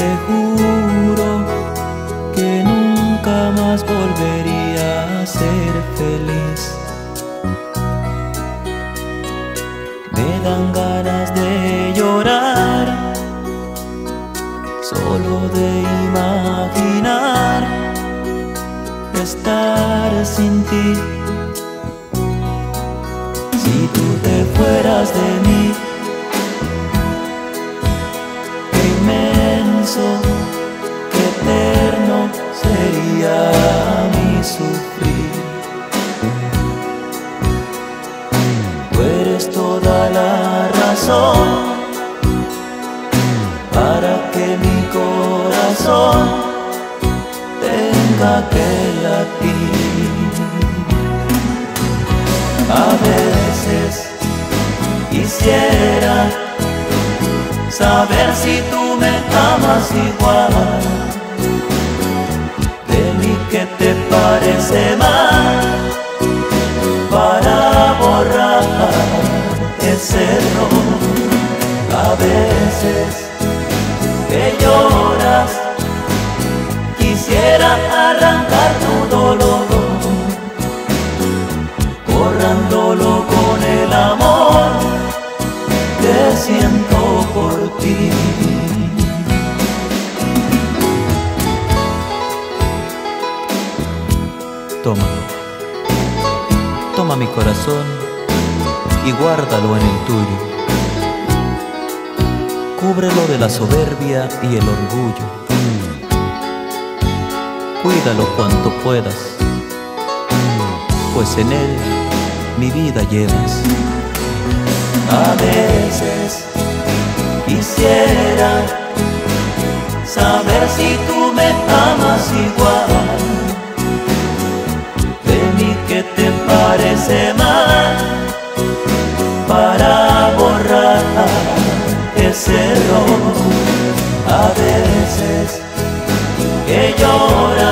te juro que nunca más volvería a ser feliz. Me dan ganas de llorar solo de imaginar estar sin ti. Si tú te fueras de mí, qué inmenso, qué eterno sería mi sufrir. Tú eres toda la razón para que mi corazón tenga que latir. A veces quisiera saber si tú me amas igual. De mí, ¿qué te parece mal para borrar ese error? A veces que lloras, quisiera arrancar tu dolor, borrándolo con el amor que siento por ti. Toma, toma mi corazón y guárdalo en el tuyo. Cúbrelo de la soberbia y el orgullo. Cuídalo cuanto puedas, pues en él mi vida llevas. A veces quisiera saber si tú me amas igual. De mí, ¿qué te parece mal para borrar ese error? A veces que lloras,